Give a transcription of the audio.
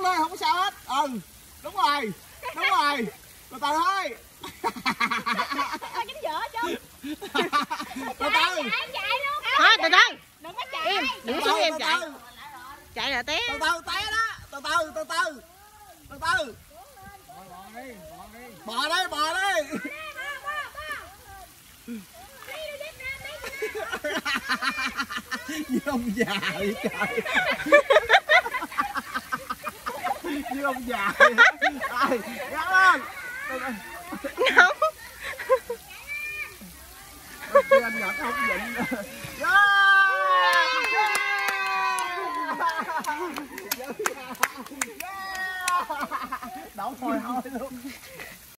lên, không có sao hết. Ừ, đúng rồi, đúng rồi. Từ từ thôi. Coi chính vợ chứ. Từ từ. Chạy luôn. Thôi từ từ. Đừng có chạy. Im, đứng xuống em chạy. Chạy là té. Từ từ té đó. Từ từ, từ từ. Từ từ. Bò đi, bò đi. Như ông già vậy trời. Như ông già vậy. Rồi, gắn lên. Không. Anh Nhật không nhịn. Đổ mồ hôi luôn.